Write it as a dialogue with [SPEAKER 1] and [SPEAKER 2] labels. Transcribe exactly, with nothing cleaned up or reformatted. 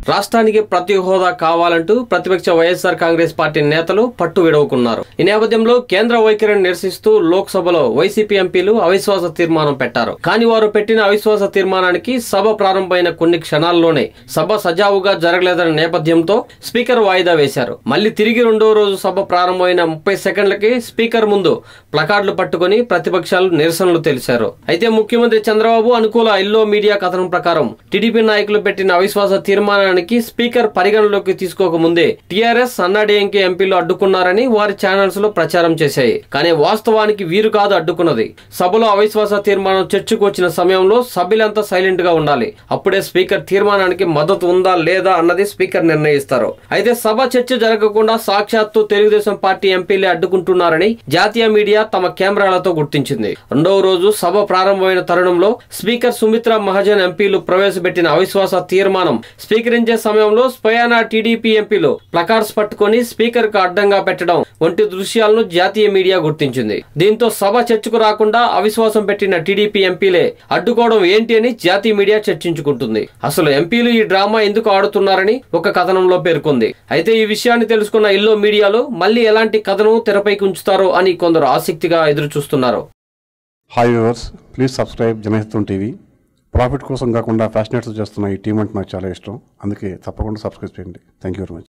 [SPEAKER 1] రాష్ట్రానికి ప్రతి హోదా కావాలంటూ ప్రతిపక్ష వైఎస్ఆర్ కాంగ్రెస్ పార్టీ నేతలు పట్టు విడవుకున్నారు. ఈ నేపథ్యంలో కేంద్ర వైఖరిని నిరసిస్తూ లోక్సభలో వైసీపీ ఎంపీలు అవిశ్వాస తీర్మానం పెట్టారు. కానీ వారు పెట్టిన అవిశ్వాస తీర్మానానికి సభ ప్రారంభమైన కొన్ని క్షణాల్లోనే సభ సజావుగా జరగలేదన్న నేపథ్యంతో స్పీకర్ వాయిదా వేశారు. మళ్లీ తిరిగి రెండో రోజు సభ ప్రారంభమైన ముప్పై సెకండ్లకి స్పీకర్ ముందు ప్లకార్డులు పట్టుకుని ప్రతిపక్షాలు నిరసనలు తెలిపారు. అయితే ముఖ్యమంత్రి చంద్రబాబు అనుకూల ఎల్లో మీడియా కథనం ప్రకారం టీడీపీ నాయకులు పెట్టిన అవిశ్వాస తీర్మానానికి స్పీకర్ పరిగణలోకి తీసుకోక ముందే టీఆర్ఎస్ అన్నాడీఎంకే ఎంపీలు అడ్డుకున్నారని వారి ఛానల్స్ లో ప్రచారం చేశాయి. కానీ వాస్తవానికి వీరు కాదు అడ్డుకున్నది. సభలో అవిశ్వాస తీర్మానం చర్చకు వచ్చిన సమయంలో సభ్యులంతా సైలెంట్ గా ఉండాలి. అప్పుడే స్పీకర్ తీర్మానానికి మద్దతు ఉందా లేదా అన్నది స్పీకర్ నిర్ణయిస్తారు. అయితే సభ చర్చ జరగకుండా సాక్షాత్తు తెలుగుదేశం పార్టీ ఎంపీలే అడ్డుకుంటున్నారని జాతీయ మీడియా తమ కెమెరాలతో గుర్తించింది. రెండవ రోజు సభ ప్రారంభమైన తరుణంలో స్పీకర్ సుమిత్రా మహాజన్ ఎంపీలు ప్రవేశపెట్టిన అవిశ్వాస తీర్మానం స్వీకరించే సమయంలో స్వయానా టీడీపీ ఎంపీలు ప్లకార్డ్స్ పట్టుకుని స్పీకర్ కు అడ్డంగా పెట్టడం వంటి దృశ్యాలను జాతీయ మీడియా గుర్తించింది. దీంతో సభ చర్చకు రాకుండా అవిశ్వాసం పెట్టిన టీడీపీ ఎంపీలే అడ్డుకోవడం ఏంటి అని జాతీయ మీడియా చర్చించుకుంటుంది. అసలు ఎంపీలు ఈ డ్రామా ఎందుకు ఆడుతున్నారని ఒక కథనంలో పేర్కొంది. అయితే ఈ విషయాన్ని తెలుసుకున్న ఎల్లో మీడియాలో మళ్ళీ ఎలాంటి కథనం తెరపైకి ఉంచుతారో అని కొందరు ఆసక్తిగా ఎదురు చూస్తున్నారు.
[SPEAKER 2] Hi viewers, please subscribe Janahitam TV. Profit కోసం కాకుండా ఫ్యాషనేట్స్ చేస్తున్న ఈ టీం అంటే నాకు చాలా ఇష్టం. అందుకే తప్పకుండా సబ్స్క్రైబ్ చేయండి. Thank you very much.